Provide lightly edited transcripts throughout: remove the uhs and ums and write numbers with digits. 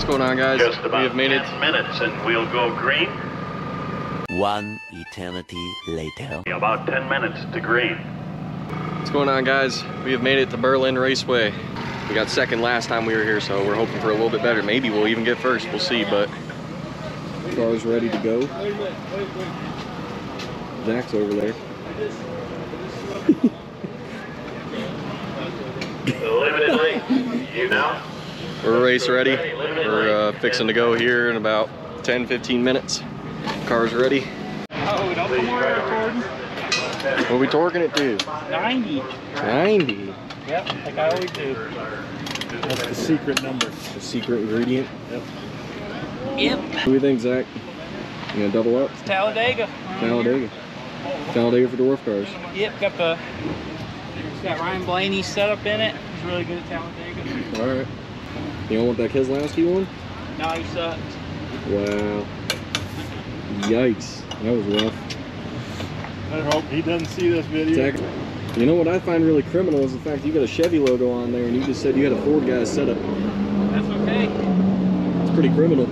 What's going on, guys? Just about we have made 10 minutes and we'll go green. One eternity later. About 10 minutes to green. What's going on, guys? We have made it to Berlin Raceway. We got second last time we were here, so we're hoping for a little bit better. Maybe we'll even get first. We'll see, but car's ready to go. Zach's over there. Limited lane. You know? We're race ready. We're fixing to go here in about 10-15 minutes. Car's ready. Oh, don't come over recording. What are we torquing it to? 90. 90. Yep, like I always do. That's the secret number. The secret ingredient. Yep. What do you think, Zach? You gonna double up? Talladega. Talladega. Talladega for dwarf cars. Yep, got Ryan Blaney set up in it. He's really good at Talladega. All right. You don't want that Keselowski one? No, he sucks. Wow. Yikes. That was rough. I hope he doesn't see this video. Zach, you know what I find really criminal is the fact you got a Chevy logo on there and you just said you had a Ford guy set up. That's okay. It's pretty criminal.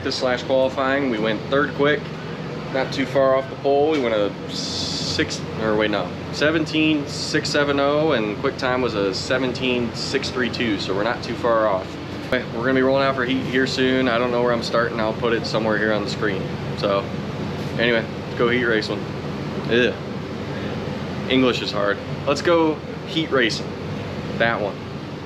practice slash qualifying. We went third quick, not too far off the pole. We went a 17.670, and quick time was a 17.632, so we're not too far off. Okay, we're gonna be rolling out for heat here soon. I don't know where I'm starting. I'll put it somewhere here on the screen. So anyway, let's go heat race one. Ugh. English is hard. Let's go heat racing. That one.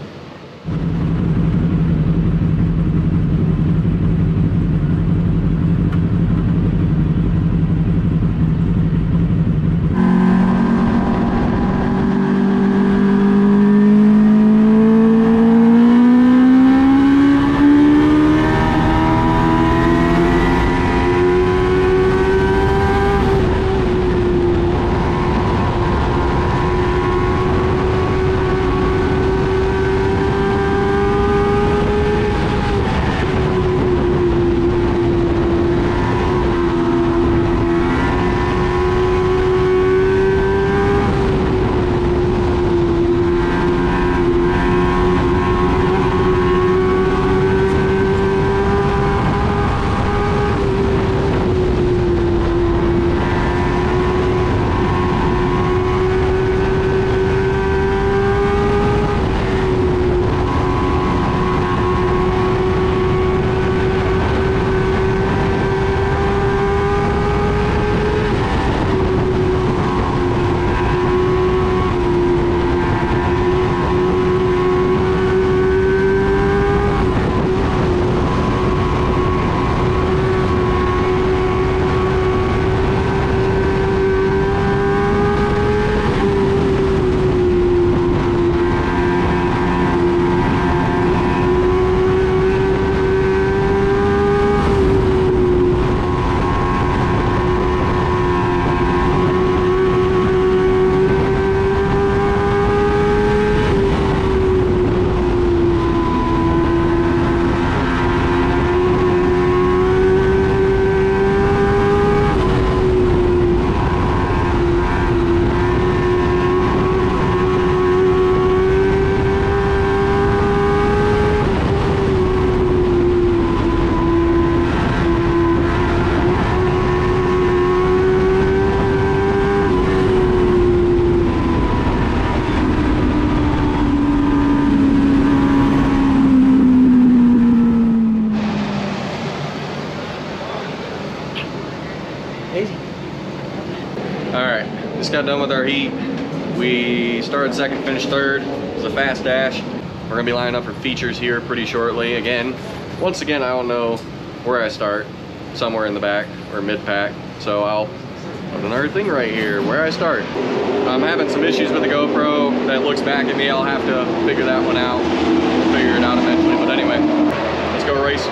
Just got done with our heat. We started second, finished third. It was a fast dash. We're gonna be lining up for features here pretty shortly. Once again, I don't know where I start. Somewhere in the back or mid-pack. So I'll put another thing right here, where I start. I'm having some issues with the GoPro that looks back at me. I'll have to figure that one out. We'll figure it out eventually, but anyway, let's go racing.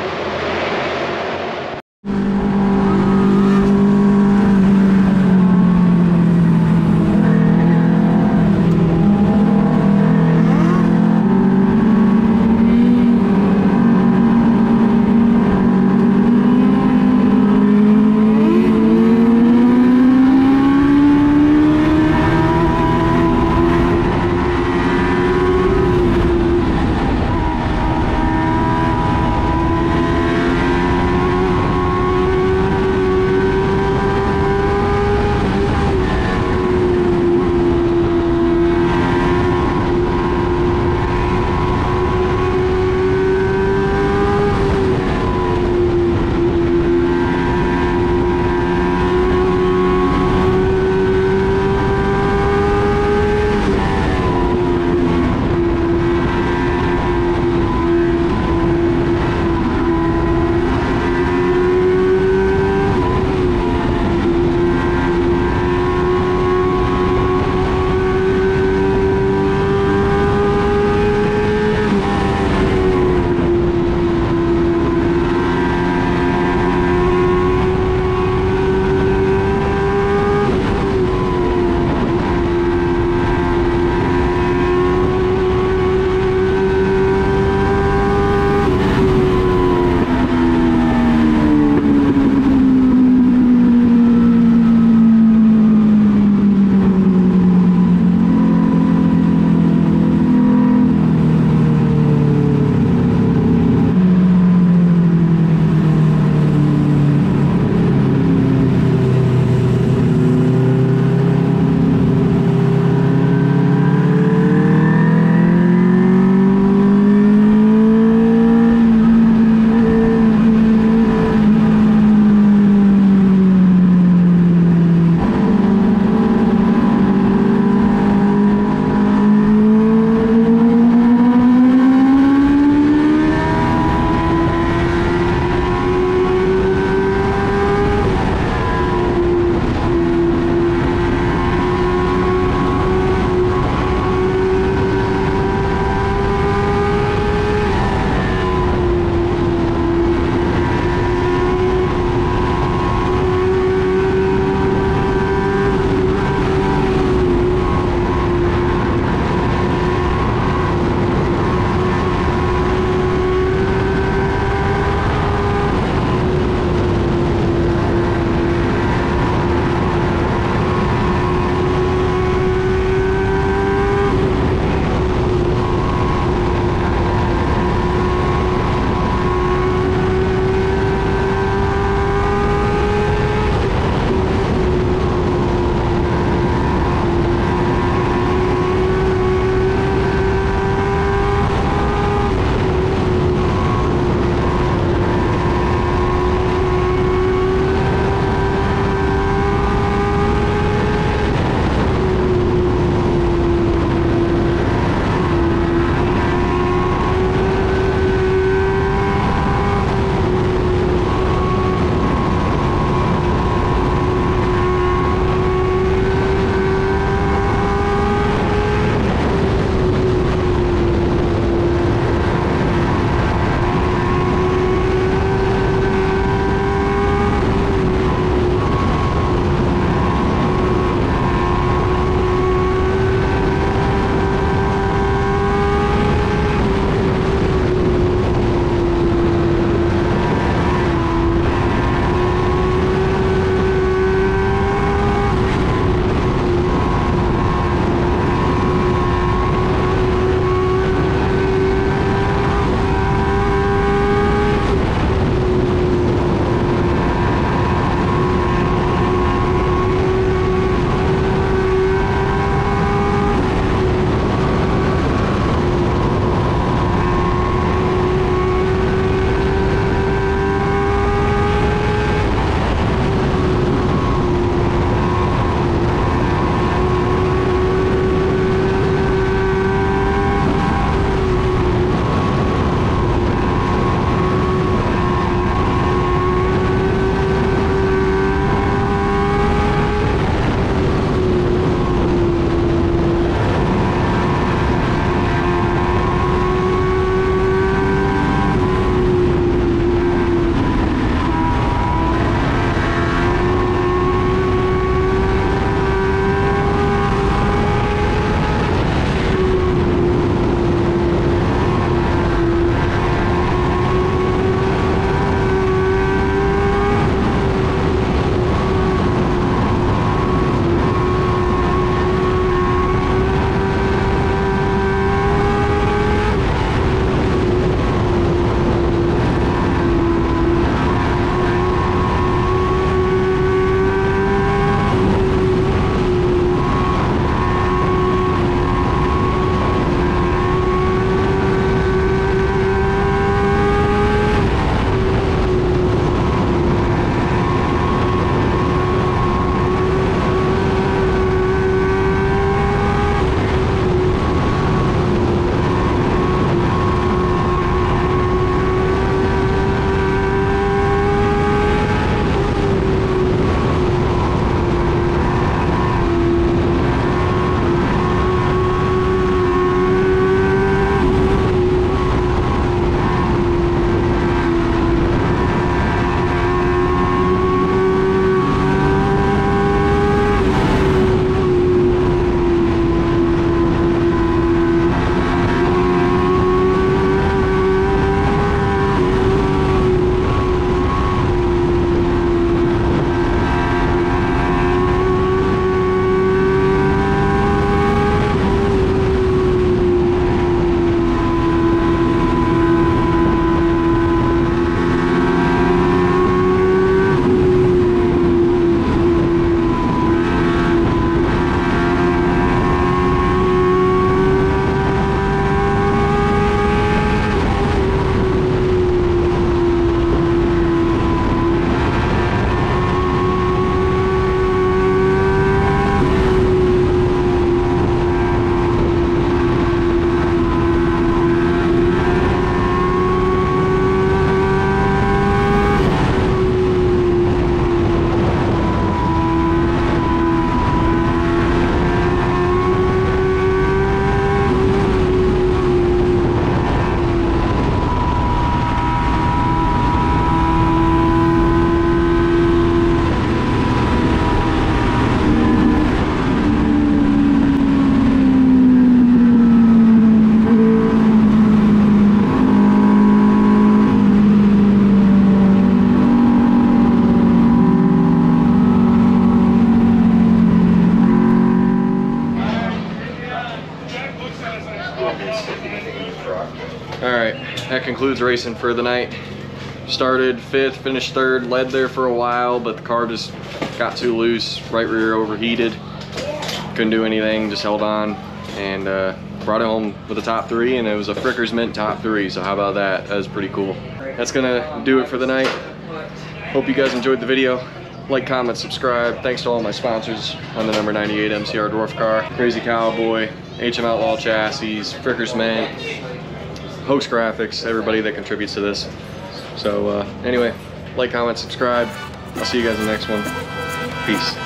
concludes racing for the night. Started 5th, finished 3rd, led there for a while, but the car just got too loose. Right rear overheated. Couldn't do anything, just held on, and brought it home with a top 3, and it was a Frickers Mint top 3, so how about that? That was pretty cool. That's gonna do it for the night. Hope you guys enjoyed the video. Like, comment, subscribe. Thanks to all my sponsors on the number 98 MCR Dwarf car. Crazy Cowboy, HM Outlaw Chassis, Frickers Mint, Hoax Graphics, everybody that contributes to this. So anyway, like, comment, subscribe. I'll see you guys in the next one. Peace.